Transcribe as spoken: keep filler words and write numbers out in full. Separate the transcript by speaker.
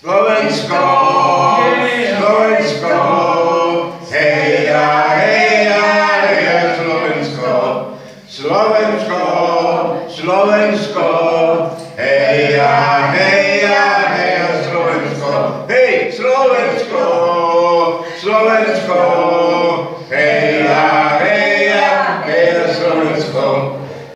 Speaker 1: Slovensko, Slovensko, heja, heja, heja, Slovensko, Slovensko, Slovensko, heja, heja, heja, Slovensko, hej, Slovensko, Slovensko.